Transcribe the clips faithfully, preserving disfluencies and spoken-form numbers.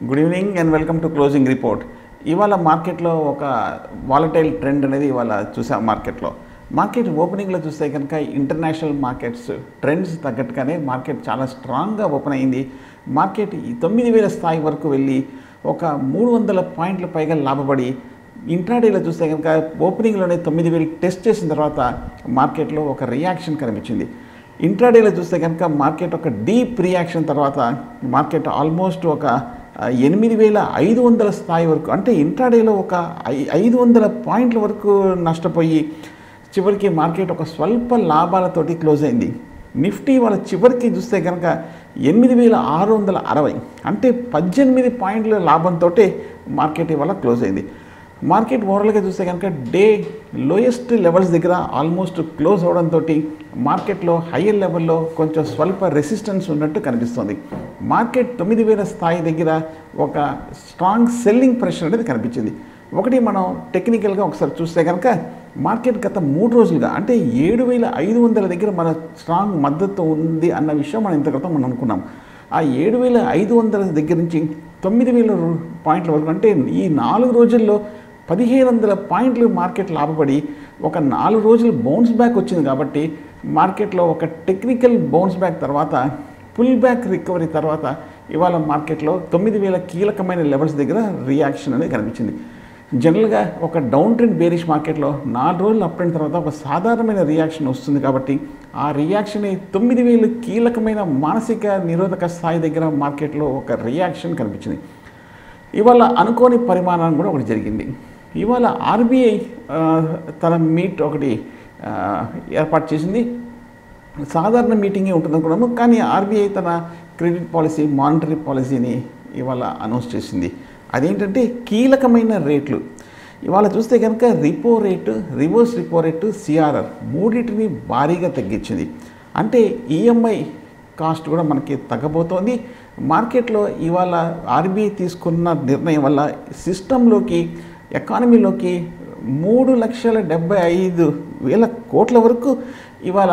Good evening and welcome to closing report. ఇవాళ మార్కెట్లో ఒక వాలటైల్ ట్రెండ్ అనేది ఇవాళ చూసాం. మార్కెట్లో మార్కెట్ ఓపెనింగ్లో చూస్తే కనుక ఇంటర్నేషనల్ మార్కెట్స్ ట్రెండ్స్ తగ్గట్టుగానే మార్కెట్ చాలా స్ట్రాంగ్గా ఓపెన్ అయింది. మార్కెట్ తొమ్మిది వేల స్థాయి వరకు వెళ్ళి ఒక మూడు వందల పాయింట్ల పైగా లాభపడి ఇంట్రాడేలో చూస్తే కనుక ఓపెనింగ్లోనే తొమ్మిది వేలు టెస్ట్ చేసిన తర్వాత మార్కెట్లో ఒక రియాక్షన్ కనిపించింది. ఇంట్రాడేలో చూస్తే కనుక మార్కెట్ ఒక డీప్ రియాక్షన్ తర్వాత మార్కెట్ ఆల్మోస్ట్ ఒక ఎనిమిది వేల ఐదు వందల స్థాయి వరకు, అంటే ఇంట్రాడేలో ఒక ఐదు వందల పాయింట్ల వరకు నష్టపోయి చివరికి మార్కెట్ ఒక స్వల్ప లాభాలతోటి క్లోజ్ అయింది. నిఫ్టీ వాళ్ళ చివరికి చూస్తే కనుక ఎనిమిది వేల ఆరు వందల అరవై, అంటే పద్దెనిమిది పాయింట్ల లాభంతో మార్కెట్ ఇవాళ క్లోజ్ అయింది. మార్కెట్ ఓవరాల్గా చూస్తే కనుక డే లోయెస్ట్ లెవెల్స్ దగ్గర ఆల్మోస్ట్ క్లోజ్ అవడంతో మార్కెట్లో హయ్యర్ లెవెల్లో కొంచెం స్వల్ప రెసిస్టెన్స్ ఉన్నట్టు కనిపిస్తుంది. మార్కెట్ తొమ్మిది వేల స్థాయి దగ్గర ఒక స్ట్రాంగ్ సెల్లింగ్ ప్రెషర్ అనేది కనిపించింది. ఒకటి మనం టెక్నికల్గా ఒకసారి చూస్తే కనుక మార్కెట్ గత మూడు రోజులుగా అంటే ఏడు వేల ఐదు వందల దగ్గర మన స్ట్రాంగ్ మద్దతు ఉంది అన్న విషయం మనం ఇంత క్రితం మనం అనుకున్నాం. ఆ ఏడు వేల ఐదు వందల దగ్గర నుంచి తొమ్మిది వేల పాయింట్ల వరకు, అంటే ఈ నాలుగు రోజుల్లో పదిహేను వందల పాయింట్లు మార్కెట్ లాభపడి ఒక నాలుగు రోజులు బౌన్స్ బ్యాక్ వచ్చింది. కాబట్టి మార్కెట్లో ఒక టెక్నికల్ బౌన్స్ బ్యాక్ తర్వాత పుల్ బ్యాక్ రికవరీ తర్వాత ఇవాళ మార్కెట్లో తొమ్మిది వేల కీలకమైన లెవెల్స్ దగ్గర రియాక్షన్ అనేది కనిపించింది. జనరల్గా ఒక డౌన్ ట్రెండ్ బేరిష్ మార్కెట్లో నాలుగు రోజులు అప్ ట్రెండ్ తర్వాత ఒక సాధారణమైన రియాక్షన్ వస్తుంది. కాబట్టి ఆ రియాక్షన్ తొమ్మిది వేలు కీలకమైన మానసిక నిరోధక స్థాయి దగ్గర మార్కెట్లో ఒక రియాక్షన్ కనిపించింది. ఇవాళ అనుకోని పరిమాణం కూడా ఒకటి జరిగింది. ఇవాళ ఆర్బీఐ తన మీట్ ఒకటి ఏర్పాటు చేసింది. సాధారణ మీటింగే ఉంటుంది అనుకున్నాము, కానీ ఆర్బీఐ తన క్రెడిట్ పాలసీ మానిటరీ పాలసీని ఇవాళ అనౌన్స్ చేసింది. అదేంటంటే కీలకమైన రేట్లు ఇవాళ చూస్తే కనుక repo rate, reverse repo rate, CRR మూడింటిని భారీగా తగ్గించింది. అంటే ఈఎంఐ కాస్ట్ కూడా మనకి తగ్గబోతోంది. మార్కెట్లో ఇవాళ ఆర్బీఐ తీసుకున్న నిర్ణయం వల్ల సిస్టంలోకి ఎకానమీలోకి మూడు లక్షల డెబ్బై ఐదు వేల కోట్ల వరకు ఇవాళ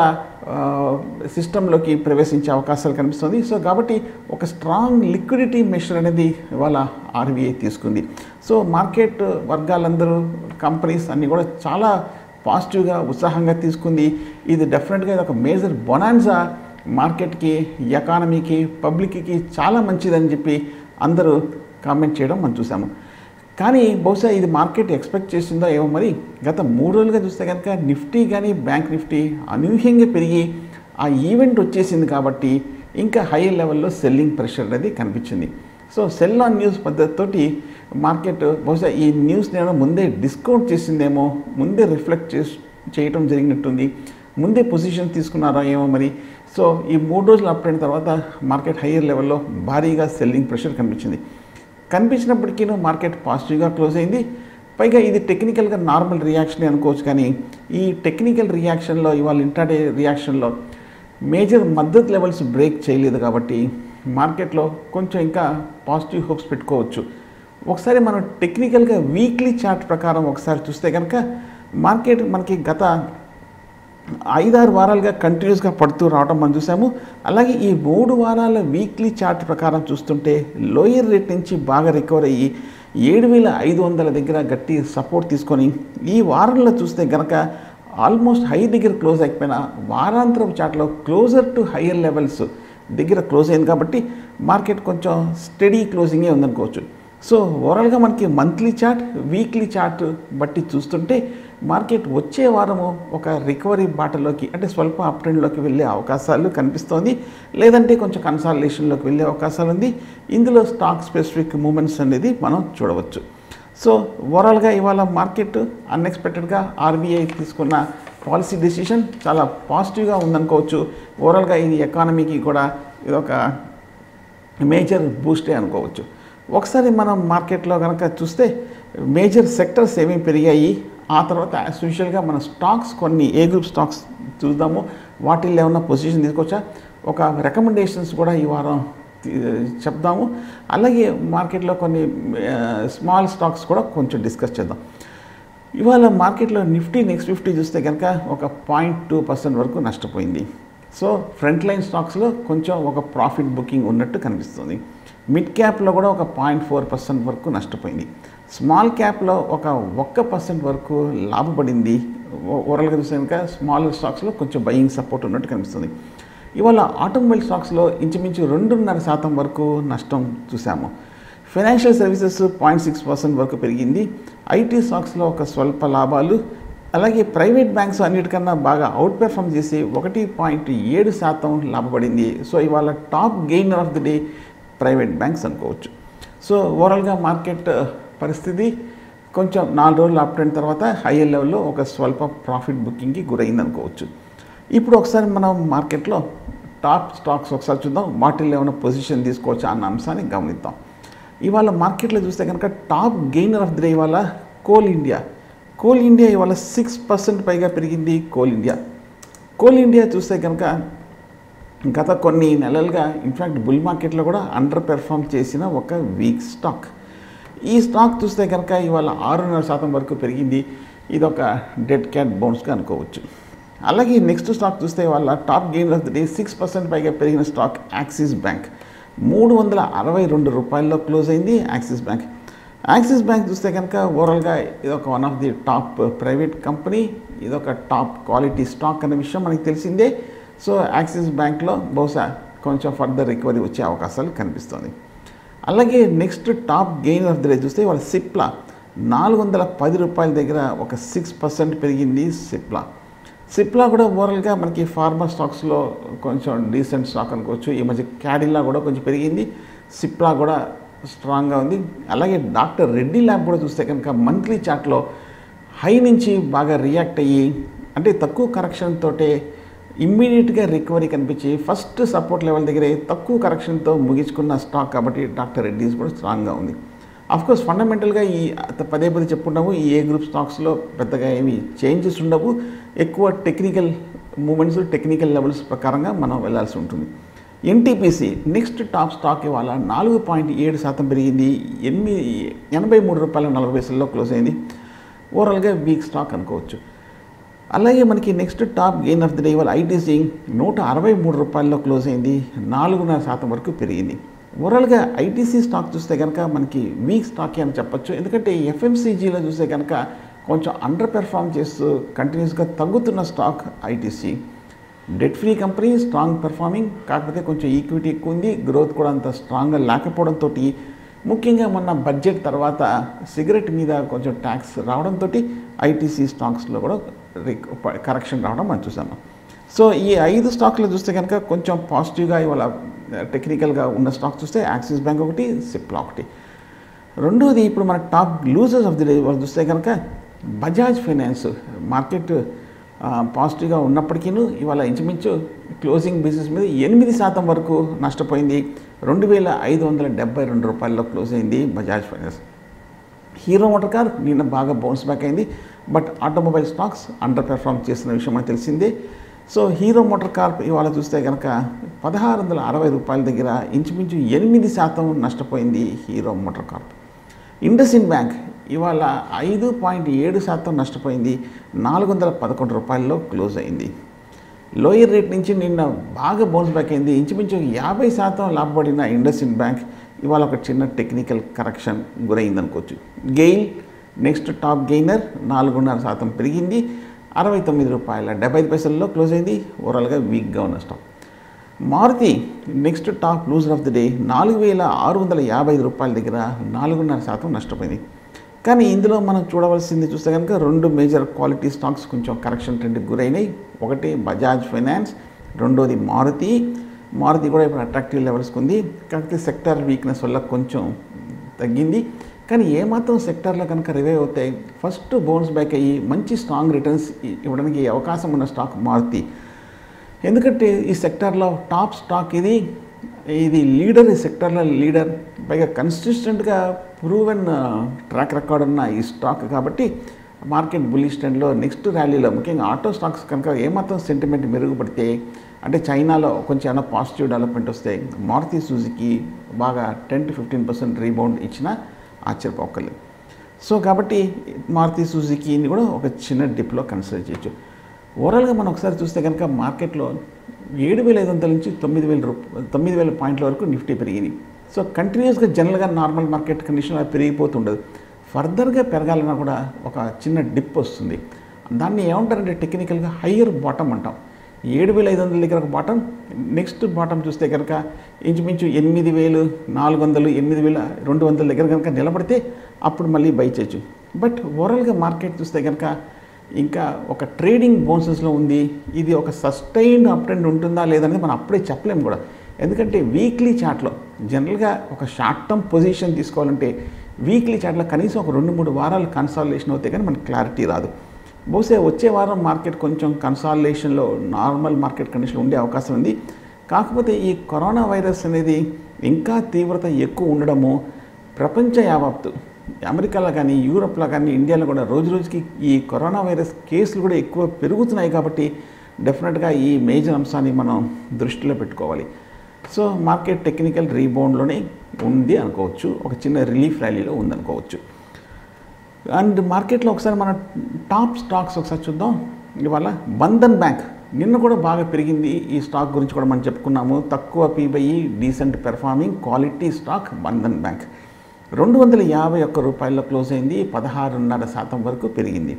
సిస్టంలోకి ప్రవేశించే అవకాశాలు కనిపిస్తుంది. సో కాబట్టి ఒక స్ట్రాంగ్ లిక్విడిటీ మెషర్ అనేది ఇవాళ ఆర్బీఐ తీసుకుంది. సో మార్కెట్ వర్గాలందరూ కంపెనీస్ అన్నీ కూడా చాలా పాజిటివ్గా ఉత్సాహంగా తీసుకుంది. ఇది డెఫినెట్గా ఇది ఒక మేజర్ బొనాన్సా మార్కెట్కి, ఎకానమీకి, పబ్లిక్కి చాలా మంచిదని చెప్పి అందరూ కామెంట్ చేయడం మనం చూసాము. కానీ బహుశా ఇది మార్కెట్ ఎక్స్పెక్ట్ చేసిందో ఏమో మరి. గత మూడు రోజులుగా చూస్తే కనుక నిఫ్టీ కానీ బ్యాంక్ నిఫ్టీ అనూహ్యంగా పెరిగి ఆ ఈవెంట్ వచ్చేసింది. కాబట్టి ఇంకా హై లెవెల్లో సెల్లింగ్ ప్రెషర్ అనేది కనిపించింది. సో సెల్ ఆన్ న్యూస్ పద్ధతితోటి మార్కెట్ బహుశా ఈ న్యూస్ నేను ముందే డిస్కౌంట్ చేసిందేమో, ముందే రిఫ్లెక్ట్ చేసి చేయటం జరిగినట్టుంది, ముందే పొజిషన్ తీసుకున్నారో ఏమో మరి. సో ఈ మూడు రోజులు అప్ అయిన తర్వాత మార్కెట్ హయ్యర్ లెవెల్లో భారీగా సెల్లింగ్ ప్రెషర్ కనిపించింది. కనిపించినప్పటికీ మార్కెట్ పాజిటివ్గా క్లోజ్ అయింది. పైగా ఇది టెక్నికల్గా నార్మల్ రియాక్షన్ అనుకోవచ్చు, కానీ ఈ టెక్నికల్ రియాక్షన్లో ఇవాళ ఇంట్రాడే రియాక్షన్లో మేజర్ మద్దతు లెవెల్స్ బ్రేక్ చేయలేదు. కాబట్టి మార్కెట్లో కొంచెం ఇంకా పాజిటివ్ హోప్స్ పెట్టుకోవచ్చు. ఒకసారి మనం టెక్నికల్గా వీక్లీ చార్ట్ ప్రకారం ఒకసారి చూస్తే కనుక మార్కెట్ మనకి గత ఐదారు వారాలుగా కంటిన్యూస్గా పడుతూ రావడం మనం చూసాము. అలాగే ఈ మూడు వారాల వీక్లీ చార్ట్ ప్రకారం చూస్తుంటే లోయర్ రేట్ నుంచి బాగా రికవర్ అయ్యి ఏడు వేల ఐదు వందల దగ్గర గట్టి సపోర్ట్ తీసుకొని ఈ వారంలో చూస్తే కనుక ఆల్మోస్ట్ హై దగ్గర క్లోజ్ అయిపోయిన వారాంతరం చార్ట్లో క్లోజర్ టు హయ్యర్ లెవెల్స్ దగ్గర క్లోజ్ అయింది. కాబట్టి మార్కెట్ కొంచెం స్టడీ క్లోజింగే ఉందనుకోవచ్చు. సో ఓవరాల్గా మనకి మంత్లీ చార్ట్, వీక్లీ చార్ట్ బట్టి చూస్తుంటే మార్కెట్ వచ్చే వారము ఒక రికవరీ బాటలోకి, అంటే స్వల్ప అప్ ట్రెండ్లోకి వెళ్ళే అవకాశాలు కనిపిస్తోంది. లేదంటే కొంచెం కన్సాలిడేషన్లోకి వెళ్ళే అవకాశాలు ఉంది. ఇందులో స్టాక్ స్పెసిఫిక్ మూమెంట్స్ అనేది మనం చూడవచ్చు. సో ఓవరాల్గా ఇవాళ మార్కెట్ అన్ఎక్స్పెక్టెడ్గా ఆర్బీఐ తీసుకున్న పాలసీ డెసిషన్ చాలా పాజిటివ్గా ఉందనుకోవచ్చు. ఓవరాల్గా ఇది ఎకానమీకి కూడా ఇది ఒక మేజర్ బూస్టే అనుకోవచ్చు. ఒకసారి మనం మార్కెట్లో కనుక చూస్తే మేజర్ సెక్టర్స్ ఏమేమి పెరిగాయి, ఆ తర్వాత యాజ్ యూజువల్గా మన స్టాక్స్ కొన్ని ఏ గ్రూప్ స్టాక్స్ చూద్దాము, వాటిల్లో ఏమన్నా పొజిషన్ తీసుకోవచ్చా, ఒక రికమెండేషన్స్ కూడా ఈ వారం చెప్దాము. అలాగే మార్కెట్లో కొన్ని స్మాల్ స్టాక్స్ కూడా కొంచెం డిస్కస్ చేద్దాం. ఇవాళ మార్కెట్లో నిఫ్టీ నెక్స్ట్ ఫిఫ్టీ చూస్తే కనుక ఒక పాయింట్ టూ పర్సెంట్ వరకు నష్టపోయింది. సో ఫ్రంట్ లైన్ స్టాక్స్లో కొంచెం ఒక ప్రాఫిట్ బుకింగ్ ఉన్నట్టు కనిపిస్తుంది. మిడ్ క్యాప్లో కూడా ఒక పాయింట్ ఫోర్ పర్సెంట్ వరకు నష్టపోయింది. స్మాల్ క్యాప్లో ఒక ఒక్క పర్సెంట్ వరకు లాభపడింది. ఓవరాల్గా చూస్తే కనుక స్మాల్ స్టాక్స్లో కొంచెం బయింగ్ సపోర్ట్ ఉన్నట్టు కనిపిస్తుంది. ఇవాళ ఆటోమొబైల్ స్టాక్స్లో ఇంచుమించు రెండున్నర శాతం వరకు నష్టం చూసాము. Financial services point six percent వరకు పెరిగింది. ఐటీ స్టాక్స్లో ఒక స్వల్ప లాభాలు. అలాగే ప్రైవేట్ బ్యాంక్స్ అన్నిటికన్నా బాగా అవుట్ పెర్ఫామ్ చేసి ఒకటి పాయింట్ ఏడు శాతం లాభపడింది. సో ఇవాళ top gainer of the day private banks అనుకోవచ్చు. సో ఓవరాల్గా మార్కెట్ పరిస్థితి కొంచెం నాలుగు రోజులు అప్ ట్రెండ్ తర్వాత హైయర్ లెవెల్లో ఒక స్వల్ప ప్రాఫిట్ బుకింగ్కి గురైంది అనుకోవచ్చు. ఇప్పుడు ఒకసారి మనం మార్కెట్లో టాప్ స్టాక్స్ ఒకసారి చూద్దాం. వాటిల్లో ఏమైనా పొజిషన్ తీసుకోవచ్చా అన్న అంశాన్ని గమనిద్దాం. ఇవాళ మార్కెట్లో చూస్తే కనుక top gainer of the day ఇవాళ కోల్ ఇండియా. కోల్ ఇండియా ఇవాళ సిక్స్ పర్సెంట్ పైగా పెరిగింది. కోల్ ఇండియా కోల్ ఇండియా చూస్తే కనుక గత కొన్ని నెలలుగా ఇన్ఫ్యాక్ట్ బుల్ మార్కెట్లో కూడా అండర్ పెర్ఫామ్ చేసిన ఒక వీక్ స్టాక్. ఈ స్టాక్ చూస్తే కనుక ఇవాళ ఆరున్నర శాతం వరకు పెరిగింది. ఇది ఒక డెడ్ క్యాట్ బౌన్స్గా అనుకోవచ్చు. అలాగే నెక్స్ట్ స్టాక్ చూస్తే వాళ్ళ top gainer of the day six percent పైగా పెరిగిన స్టాక్ యాక్సిస్ బ్యాంక్. మూడు వందల అరవై రెండు రూపాయల్లో క్లోజ్ అయింది యాక్సిస్ బ్యాంక్. యాక్సిస్ బ్యాంక్ చూస్తే కనుక ఓవరాల్గా ఇదొక one of the top private company, ఇదొక టాప్ క్వాలిటీ స్టాక్ అనే విషయం మనకి తెలిసిందే. సో యాక్సిస్ బ్యాంక్లో బహుశా కొంచెం ఫర్దర్ రికవరీ వచ్చే అవకాశాలు కనిపిస్తుంది. అలాగే next top gain of the day చూస్తే వాళ్ళ సిప్లా నాలుగు వందల పది రూపాయల దగ్గర ఒక సిక్స్ పర్సెంట్ పెరిగింది. సిప్లా సిప్లా కూడా ఓవరాల్గా మనకి ఫార్మా స్టాక్స్లో కొంచెం డీసెంట్ స్టాక్ అనుకోవచ్చు. ఈ మధ్య క్యాడిల్లా కూడా కొంచెం పెరిగింది. సిప్లా కూడా స్ట్రాంగ్గా ఉంది. అలాగే డాక్టర్ రెడ్డి ల్యాబ్ కూడా చూస్తే కనుక మంత్లీ చార్ట్లో హై నుంచి బాగా రియాక్ట్ అయ్యి అంటే తక్కువ కరెక్షన్ తోటే ఇమ్మీడియట్గా రికవరీ కనిపించి ఫస్ట్ సపోర్ట్ లెవెల్ దగ్గరే తక్కువ కరెక్షన్తో ముగించుకున్న స్టాక్ కాబట్టి డాక్టర్ రెడ్డీస్ కూడా స్ట్రాంగ్గా ఉంది. అఫ్కోర్స్ ఫండమెంటల్గా ఈ పదే పదే చెప్పుకున్నాము ఈ ఏ గ్రూప్ స్టాక్స్లో పెద్దగా ఏమి చేంజెస్ ఉండవు. ఎక్కువ టెక్నికల్ మూమెంట్స్ టెక్నికల్ లెవెల్స్ ప్రకారంగా మనం వెళ్ళాల్సి ఉంటుంది. ఎన్టీపీసీ నెక్స్ట్ టాప్ స్టాక్ ఇవాళ నాలుగు పాయింట్ ఏడు శాతం పెరిగింది. ఎనిమిది ఎనభై మూడు రూపాయల నలభై పైసల్లో క్లోజ్ అయింది. ఓవరాల్గా వీక్ స్టాక్ అనుకోవచ్చు. అలాగే మనకి next top gain of the day ఇవాళ ఐటీసీ నూట అరవై మూడు రూపాయల్లో క్లోజ్ అయింది. నాలుగున్నర శాతం వరకు పెరిగింది. ఓవరాల్గా ఐటీసీ స్టాక్ చూస్తే కనుక మనకి వీక్ స్టాక్ అని చెప్పచ్చు. ఎందుకంటే ఎఫ్ఎంసీజీలో చూస్తే కనుక కొంచెం అండర్ పెర్ఫామ్ చేస్తూ కంటిన్యూస్గా తగ్గుతున్న stock ITC. Debt free company strong performing, కాకపోతే కొంచెం ఈక్విటీ ఎక్కువ ఉంది, గ్రోత్ కూడా అంత స్ట్రాంగ్గా లేకపోవడంతో ముఖ్యంగా మొన్న బడ్జెట్ తర్వాత సిగరెట్ మీద కొంచెం ట్యాక్స్ రావడంతో ఐటీసీ స్టాక్స్లో కూడా కరెక్షన్ రావడం మనం చూసాము. సో ఈ ఐదు స్టాక్లు చూస్తే కనుక కొంచెం పాజిటివ్గా ఇవాళ టెక్నికల్గా ఉన్న స్టాక్ చూస్తే యాక్సిస్ బ్యాంక్ ఒకటి, సిప్లా ఒకటి. రెండోది ఇప్పుడు మన top losers of the day చూస్తే కనుక బజాజ్ ఫైనాన్స్. మార్కెట్ పాజిటివ్గా ఉన్నప్పటికీ ఇవాళ ఇంచుమించు క్లోజింగ్ బేసిస్ మీద ఎనిమిది శాతం వరకు నష్టపోయింది. రెండు వేల ఐదు వందల డెబ్బై రెండు రూపాయల్లో క్లోజ్ అయింది Bajaj finance. Hero Motor Car నిన్న బాగా బౌన్స్ బ్యాక్ అయింది. But automobile stocks under perform చేసిన విషయం మనకు తెలిసిందే. సో హీరో మోటార్ కార్ ఇవాళ చూస్తే కనుక పదహారు వందల అరవై రూపాయల దగ్గర ఇంచుమించు ఎనిమిది శాతం నష్టపోయింది Hero Motor Car. IndusInd bank ఇవాళ ఐదు పాయింట్ ఏడు శాతం నష్టపోయింది. నాలుగు వందల పదకొండు రూపాయల్లో క్లోజ్ అయింది. లోయర్ రేట్ నుంచి నిన్న బాగా బౌన్స్ బ్యాక్ అయింది. ఇంచుమించు యాభై శాతం లాభపడిన ఇండస్ఇండ్ బ్యాంక్ ఇవాళ ఒక చిన్న టెక్నికల్ కరెక్షన్ గురైంది అనుకోవచ్చు. గెయిల్ నెక్స్ట్ టాప్ గెయినర్ నాలుగున్నర శాతం పెరిగింది. అరవై తొమ్మిది రూపాయల డెబ్బై ఐదు పైసల్లో క్లోజ్ అయింది. ఓవరాల్గా వీక్గా ఉన్న stock. Maruti next top loser of the day నాలుగు వేల ఆరు వందల యాభై ఐదు రూపాయల దగ్గర నాలుగున్నర శాతం నష్టపోయింది. కానీ ఇందులో మనం చూడవలసింది చూస్తే కనుక రెండు మేజర్ క్వాలిటీ స్టాక్స్ కొంచెం కరెక్షన్ ట్రెండ్కి గురైనాయి. ఒకటి బజాజ్ ఫైనాన్స్, రెండోది మారుతి. మారుతి కూడా ఇప్పుడు అట్రాక్టివ్ లెవెల్స్కి ఉంది. కాకపోతే సెక్టర్ వీక్నెస్ వల్ల కొంచెం తగ్గింది. కానీ ఏమాత్రం సెక్టర్లో కనుక రివైవ్ అవుతాయి ఫస్ట్ బౌన్స్ బ్యాక్ అయ్యి మంచి స్ట్రాంగ్ రిటర్న్స్ ఇవ్వడానికి అవకాశం ఉన్న స్టాక్ మారుతి. ఎందుకంటే ఈ సెక్టర్లో టాప్ స్టాక్ ఇది ఇది లీడర్, ఈ సెక్టర్లో లీడర్, పైగా కన్సిస్టెంట్గా ప్రూవెన్ ట్రాక్ రికార్డ్ ఉన్న ఈ స్టాక్ కాబట్టి మార్కెట్ బుల్లిష్ ట్రెండ్లో నెక్స్ట్ ర్యాలీలో ముఖ్యంగా ఆటో స్టాక్స్ కనుక ఏమాత్రం సెంటిమెంట్ మెరుగుపడితే అంటే చైనాలో కొంచెం ఏమైనా పాజిటివ్ డెవలప్మెంట్ వస్తే మారుతి సుజుకి బాగా ten to fifteen percent rebound ఇచ్చినా ఆశ్చర్యపోకలేదు. సో కాబట్టి మారుతి సుజుకిని కూడా ఒక చిన్న డిప్లో కన్సిడర్ చేయొచ్చు. ఓవరాల్గా మనం ఒకసారి చూస్తే కనుక మార్కెట్లో ఏడు వేల ఐదు వందల నుంచి తొమ్మిది వేల రూప తొమ్మిది వేల పాయింట్ల వరకు నిఫ్టీ పెరిగింది. సో కంటిన్యూస్గా జనరల్గా నార్మల్ మార్కెట్ కండిషన్ అలా పెరిగిపోతుండదు. ఫర్దర్గా పెరగాలన్నా కూడా ఒక చిన్న డిప్ వస్తుంది. దాన్ని ఏమంటారంటే టెక్నికల్గా హయ్యర్ బాటమ్ అంటాం. ఏడు వేల ఐదు వందల దగ్గర ఒక బాటమ్, నెక్స్ట్ బాటమ్ చూస్తే కనుక ఇంచుమించు ఎనిమిది వేలు నాలుగు వందలు ఎనిమిది వేల రెండు వందల దగ్గర కనుక నిలబడితే అప్పుడు మళ్ళీ బై చేయొచ్చు. బట్ ఓవరాల్గా మార్కెట్ చూస్తే కనుక ఇంకా ఒక ట్రేడింగ్ బౌన్సెస్లో ఉంది. ఇది ఒక సస్టైన్డ్ అప్ ట్రెండ్ ఉంటుందా లేదనేది మనం అప్పుడే చెప్పలేము కూడా. ఎందుకంటే వీక్లీ చార్ట్లో జనరల్గా ఒక షార్ట్ టర్మ్ పొజిషన్ తీసుకోవాలంటే వీక్లీ చార్ట్లో కనీసం ఒక రెండు మూడు వారాలు కన్సాలిడేషన్ అవుతే కానీ మనకు క్లారిటీ రాదు. బహుశా వచ్చే వారం మార్కెట్ కొంచెం కన్సాలిడేషన్లో నార్మల్ మార్కెట్ కండిషన్ ఉండే అవకాశం ఉంది. కాకపోతే ఈ కరోనా వైరస్ అనేది ఇంకా తీవ్రత ఎక్కువ ఉండడము, ప్రపంచ యావత్తు అమెరికాలో కానీ యూరోప్లో కానీ ఇండియాలో కూడా రోజు రోజుకి ఈ కరోనా వైరస్ కేసులు కూడా ఎక్కువ పెరుగుతున్నాయి. కాబట్టి డెఫినెట్గా ఈ మేజర్ అంశాన్ని మనం దృష్టిలో పెట్టుకోవాలి. సో మార్కెట్ టెక్నికల్ రీబౌండ్లోనే ఉంది అనుకోవచ్చు, ఒక చిన్న రిలీఫ్ ర్యాలీలో ఉందనుకోవచ్చు. అండ్ మార్కెట్లో ఒకసారి మన టాప్ స్టాక్స్ ఒకసారి చూద్దాం. ఇవాళ బంధన్ బ్యాంక్ నిన్న కూడా బాగా పెరిగింది. ఈ స్టాక్ గురించి కూడా మనం చెప్పుకున్నాము. తక్కువ పీబై, decent performing quality stock Bandhan bank. రెండు వందల యాభై ఒక్క రూపాయల్లో క్లోజ్ అయింది, పదహారున్నర శాతం వరకు పెరిగింది.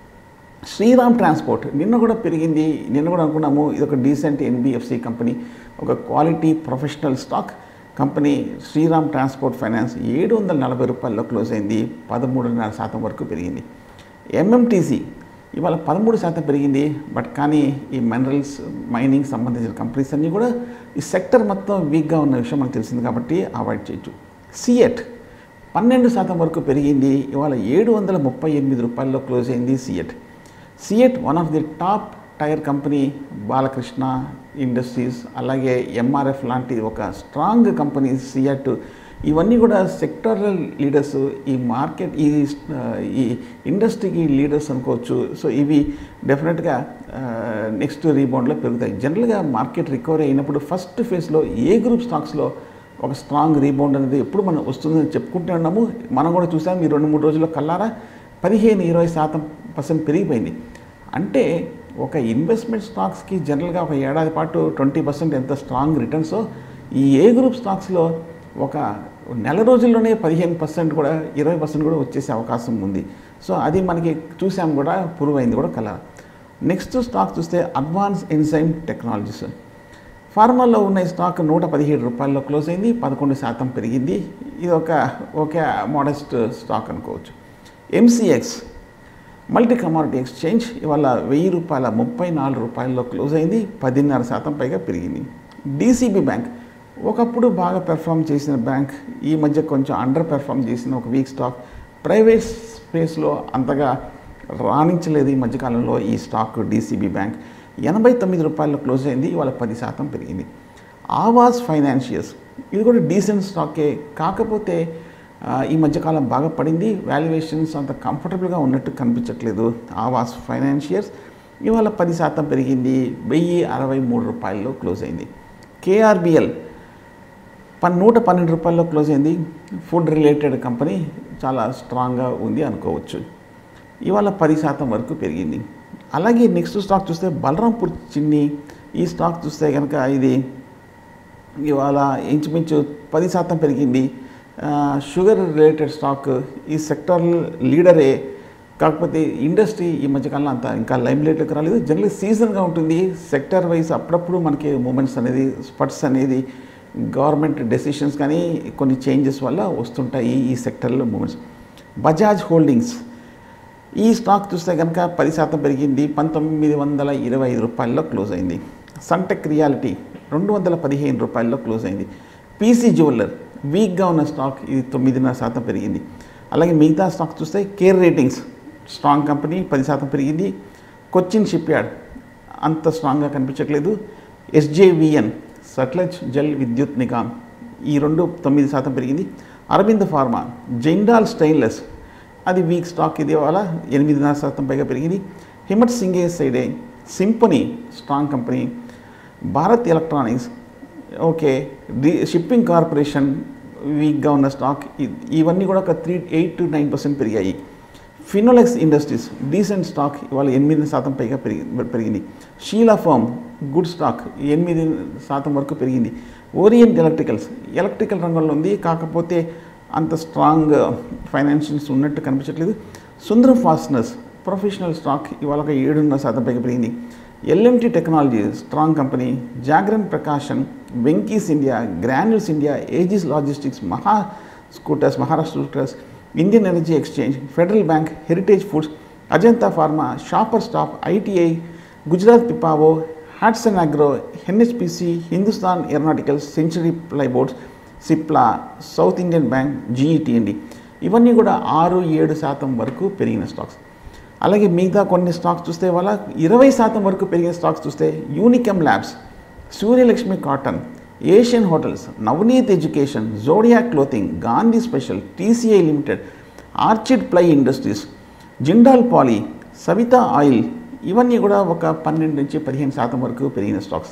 శ్రీరామ్ ట్రాన్స్పోర్ట్ నిన్న కూడా పెరిగింది. నిన్న కూడా అనుకున్నాము ఇది ఒక డీసెంట్ ఎన్బిఎఫ్సి కంపెనీ, ఒక quality professional stock company. Shriram transport finance ఏడు వందల నలభై రూపాయల్లో క్లోజ్ అయింది, పదమూడున్నర శాతం వరకు పెరిగింది. ఎంఎంటీసీ ఇవాళ పదమూడు శాతం పెరిగింది. బట్ కానీ ఈ మినరల్స్ మైనింగ్ సంబంధించిన కంపెనీస్ అన్నీ కూడా ఈ సెక్టర్ మొత్తం వీక్గా ఉన్న విషయం మనకు తెలిసింది కాబట్టి అవాయిడ్ చేయొచ్చు. సిఎట్ పన్నెండు శాతం వరకు పెరిగింది. ఇవాళ ఏడు వందల ముప్పై ఎనిమిది రూపాయల్లో క్లోజ్ అయింది CEAT. CEAT one of the top tyre company. Balakrishna industries అలాగే ఎంఆర్ఎఫ్ లాంటి ఒక స్ట్రాంగ్ కంపెనీ సిఎట్. ఇవన్నీ కూడా సెక్టరల్ లీడర్స్, ఈ మార్కెట్ ఈ ఈ ఇండస్ట్రీకి లీడర్స్ అనుకోవచ్చు. సో ఇవి డెఫినెట్గా నెక్స్ట్ రీబౌండ్లో పెరుగుతాయి. జనరల్గా మార్కెట్ రికవరీ అయినప్పుడు ఫస్ట్ ఫేజ్లో ఏ గ్రూప్ స్టాక్స్లో ఒక స్ట్రాంగ్ రీబౌండ్ అనేది ఎప్పుడు మనం వస్తుందని చెప్పుకుంటూ ఉన్నాము. మనం కూడా చూసాము ఈ రెండు మూడు రోజుల్లో కల్లారా పదిహేను ఇరవై శాతం పర్సెంట్ పెరిగిపోయింది. అంటే ఒక ఇన్వెస్ట్మెంట్ స్టాక్స్కి జనరల్గా ఒక ఏడాది పాటు ట్వంటీ పర్సెంట్ ఎంత స్ట్రాంగ్ రిటర్న్సో ఈ ఏ గ్రూప్ స్టాక్స్లో ఒక నెల రోజుల్లోనే పదిహేను పర్సెంట్ కూడా ఇరవై పర్సెంట్ కూడా వచ్చేసే అవకాశం ఉంది. సో అది మనకి చూసాం కూడా, ప్రూవ్ అయింది కూడా కల. నెక్స్ట్ స్టాక్ చూస్తే అడ్వాన్స్ ఎంజైమ్ టెక్నాలజీస్. ఫార్మాలో ఉన్న ఈ స్టాక్ నూట పదిహేడు రూపాయల్లో క్లోజ్ అయింది, పదకొండు శాతం పెరిగింది. ఇది ఒక ఒక మోడెస్ట్ స్టాక్ అనుకోవచ్చు. ఎంసీఎక్స్ మల్టీ కమాడిటీ ఎక్స్చేంజ్ ఇవాళ వెయ్యి రూపాయల ముప్పై నాలుగు రూపాయల్లో క్లోజ్ అయింది, పదిన్నర శాతం పైగా పెరిగింది. డీసీబీ బ్యాంక్ ఒకప్పుడు బాగా పెర్ఫామ్ చేసిన బ్యాంక్, ఈ మధ్య కొంచెం అండర్ పెర్ఫామ్ చేసిన ఒక వీక్ స్టాక్. ప్రైవేట్ స్పేస్లో అంతగా రాణించలేదు ఈ మధ్యకాలంలో ఈ స్టాక్. డీసీబీ బ్యాంక్ ఎనభై తొమ్మిది రూపాయల్లో క్లోజ్ అయింది, ఇవాళ పది శాతం పెరిగింది. ఆవాస్ ఫైనాన్షియర్స్ ఇది కూడా డీసెంట్ స్టాకే, కాకపోతే ఈ మధ్యకాలం బాగా పడింది. వాల్యుయేషన్స్ అంత కంఫర్టబుల్గా ఉన్నట్టు కనిపించట్లేదు. ఆవాస్ ఫైనాన్షియర్స్ ఇవాళ పది శాతం పెరిగింది, వెయ్యి అరవై మూడు రూపాయల్లో క్లోజ్ అయింది. కేఆర్బిఎల్ పన్ నూట పన్నెండు రూపాయల్లో క్లోజ్ అయింది. ఫుడ్ రిలేటెడ్ కంపెనీ, చాలా స్ట్రాంగ్గా ఉంది అనుకోవచ్చు. ఇవాళ పది శాతం వరకు పెరిగింది. అలాగే నెక్స్ట్ స్టాక్ చూస్తే బలరాంపూర్ చిన్ని. ఈ స్టాక్ చూస్తే కనుక ఇది ఇవాళ ఇంచుమించు పది శాతం పెరిగింది. షుగర్ రిలేటెడ్ స్టాక్, ఈ సెక్టర్ లీడరే, కాకపోతే ఇండస్ట్రీ ఈ మధ్యకాలంలో అంత ఇంకా లైమ్ లైట్లోకి రాలేదు. జనరల్ సీజన్గా ఉంటుంది. సెక్టర్ వైజ్ అప్పుడప్పుడు మనకి మూమెంట్స్ అనేది, స్పట్స్ అనేది గవర్నమెంట్ డెసిషన్స్ కానీ కొన్ని చేంజెస్ వల్ల వస్తుంటాయి ఈ సెక్టర్లో మూమెంట్స్. బజాజ్ హోల్డింగ్స్ ఈ స్టాక్ చూస్తే కనుక పది శాతం పెరిగింది, పంతొమ్మిది వందల ఇరవై ఐదు రూపాయల్లో క్లోజ్ అయింది. సన్టెక్ రియాలిటీ రెండు వందల పదిహేను రూపాయల్లో క్లోజ్ అయింది. పీసీ జ్యువెల్లర్ వీక్గా ఉన్న స్టాక్, ఇది తొమ్మిదిన్నర శాతం పెరిగింది. అలాగే మిగతా స్టాక్ చూస్తే కేర్ రేటింగ్స్ స్ట్రాంగ్ కంపెనీ, పది శాతం పెరిగింది. కొచ్చిన్ షిప్ యార్డ్ అంత స్ట్రాంగ్గా కనిపించట్లేదు. ఎస్జేవిఎన్ సట్లెజ్ జల్ విద్యుత్ నిగమ్ ఈ రెండు తొమ్మిది శాతం పెరిగింది. అరవింద్ ఫార్మా, జిందాల్ స్టెయిన్లెస్ అది వీక్ స్టాక్, ఇది వల్ల ఎనిమిదిన్నర శాతం పైగా పెరిగింది. Himatsingka Seide Symphony strong company. Bharat electronics okay. The shipping corporation వీక్గా ఉన్న స్టాక్, ఇవన్నీ కూడా ఒక three eight to nine percent పెరిగాయి. ఫినోలెక్స్ ఇండస్ట్రీస్ డీసెంట్ స్టాక్, ఇవాళ ఎనిమిది శాతం పైగా పెరిగి పెరిగింది. షీలా ఫర్మ్ గుడ్ స్టాక్ ఎనిమిది శాతం వరకు పెరిగింది. ఓరియంట్ ఎలక్ట్రికల్స్ ఎలక్ట్రికల్ రంగంలో ఉంది, కాకపోతే అంత స్ట్రాంగ్ ఫైనాన్షియల్స్ ఉన్నట్టు కనిపించట్లేదు. సుందరం ఫాస్టనర్స్ ప్రొఫెషనల్ స్టాక్ ఇవాళ ఒక ఏడున్నర శాతం పైకి పెరిగింది. LMT technology strong company. Jagran Prakashan, Venky's India, granules India, Aegis logistics, Maha scooters, Maharashtra scooters, Indian energy exchange, federal bank, heritage foods, Ajanta pharma, shopper stop, ITI, Gujarat Pipavav, Hatsun agro, NHPC, Hindustan aeronauticals, century plyboards, Cipla, south Indian bank, GETMD ఇవన్నీ కూడా ఆరు ఏడు శాతం వరకు పెరిగిన stocks. అలాగే మిగతా కొన్ని స్టాక్స్ చూస్తే వాళ్ళ ఇరవై శాతం వరకు పెరిగిన స్టాక్స్ చూస్తే Unichem labs, Suryalakshmi cotton, Asian hotels, Navneet education, zodiac clothing, Gandhi special, TCI limited, orchid ply industries, Jindal poly, Savita oil ఇవన్నీ కూడా ఒక పన్నెండు నుంచి పదిహేను శాతం వరకు పెరిగిన stocks.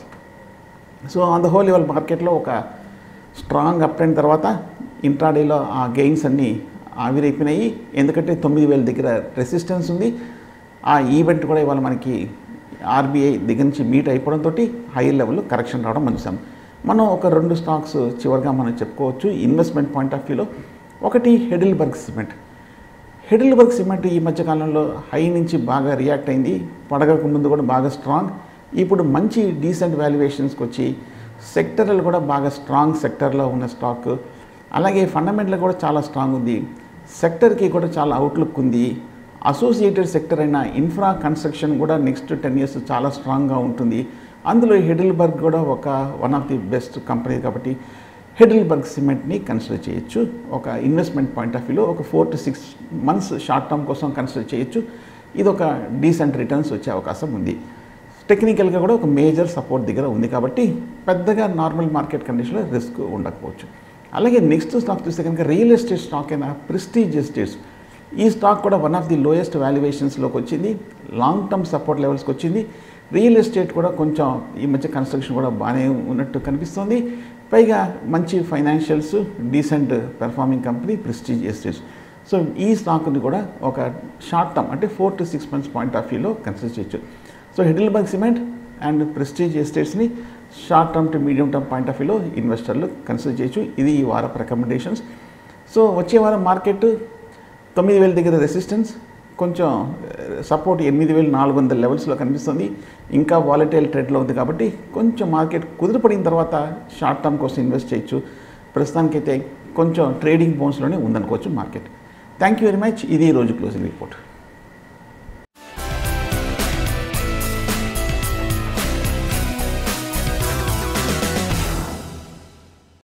So on the whole level మార్కెట్లో ఒక స్ట్రాంగ్ అప్ ట్రెండ్ తర్వాత ఇంట్రాడేలో ఆ గెయిన్స్ అన్నీ ఆవిరైపోయినాయి. ఎందుకంటే తొమ్మిది వేల దగ్గర రెసిస్టెన్స్ ఉంది. ఆ ఈవెంట్ కూడా ఇవాళ మనకి ఆర్బీఐ దగ్గర నుంచి మీట్ అయిపోవడంతో హై లెవెల్లో కరెక్షన్ రావడం మనం చూసాం. మనం ఒక రెండు స్టాక్స్ చివరిగా మనం చెప్పుకోవచ్చు ఇన్వెస్ట్మెంట్ పాయింట్ ఆఫ్ వ్యూలో. ఒకటి హెడిల్బర్గ్ సిమెంట్. హెడిల్బర్గ్ సిమెంట్ ఈ మధ్యకాలంలో హై నుంచి బాగా రియాక్ట్ అయింది. పడగకు ముందు కూడా బాగా స్ట్రాంగ్, ఇప్పుడు మంచి డీసెంట్ వాల్యుయేషన్స్కి వచ్చి సెక్టర్లు కూడా బాగా స్ట్రాంగ్ సెక్టర్లో ఉన్న స్టాక్. అలాగే ఫండమెంటల్ కూడా చాలా స్ట్రాంగ్ ఉంది. సెక్టర్కి కూడా చాలా అవుట్లుక్ ఉంది. అసోసియేటెడ్ సెక్టర్ అయిన ఇన్ఫ్రా కన్స్ట్రక్షన్ కూడా నెక్స్ట్ టెన్ ఇయర్స్ చాలా స్ట్రాంగ్గా ఉంటుంది. అందులో హెడిల్బర్గ్ కూడా ఒక one of the best company కాబట్టి హెడిల్బర్గ్ సిమెంట్ని కన్సిడర్ చేయొచ్చు. ఒక ఇన్వెస్ట్మెంట్ పాయింట్ ఆఫ్ వ్యూలో ఒక four to six months short term కోసం కన్సిడర్ చేయొచ్చు. ఇది ఒక డీసెంట్ రిటర్న్స్ వచ్చే అవకాశం ఉంది. టెక్నికల్గా కూడా ఒక మేజర్ సపోర్ట్ దగ్గర ఉంది కాబట్టి పెద్దగా నార్మల్ మార్కెట్ కండిషన్లో రిస్క్ ఉండకపోవచ్చు. అలాగే నెక్స్ట్ స్టాక్ చూస్తే కనుక రియల్ ఎస్టేట్ స్టాక్ అయిన ప్రెస్టీజ్ ఎస్టేట్స్. ఈ స్టాక్ కూడా వన్ ఆఫ్ ది లోయెస్ట్ వాల్యుయేషన్స్లోకి వచ్చింది, లాంగ్ టర్మ్ సపోర్ట్ లెవెల్స్కి వచ్చింది. రియల్ ఎస్టేట్ కూడా కొంచెం ఈ మధ్య కన్స్ట్రక్షన్ కూడా బాగానే ఉన్నట్టు కనిపిస్తుంది. పైగా మంచి financials, decent performing company prestige estates. So ఈ స్టాక్ని కూడా ఒక షార్ట్ టర్మ్ అంటే four to six months point of వ్యూలో కన్సిడర్ చేయొచ్చు. So Heidelberg cement and prestige ఎస్టేట్స్ని short term to medium term point of వ్యూలో ఇన్వెస్టర్లు కన్సిడర్ చేయొచ్చు. ఇది ఈ వారపు రికమెండేషన్స్. సో వచ్చే వారం మార్కెట్ తొమ్మిది వేల దగ్గర రెసిస్టెన్స్, కొంచెం సపోర్ట్ ఎనిమిది వేల నాలుగు వందల లెవెల్స్లో కనిపిస్తుంది. ఇంకా వాలటైల్ ట్రెండ్లో ఉంది కాబట్టి కొంచెం మార్కెట్ కుదిరిపడిన తర్వాత షార్ట్ టర్మ్ కోసం ఇన్వెస్ట్ చేయొచ్చు. ప్రస్తుతానికైతే కొంచెం ట్రేడింగ్ బౌన్స్లోనే ఉందనుకోవచ్చు market. Thank you very much. ఇది ఈరోజు క్లోజింగ్ రిపోర్ట్.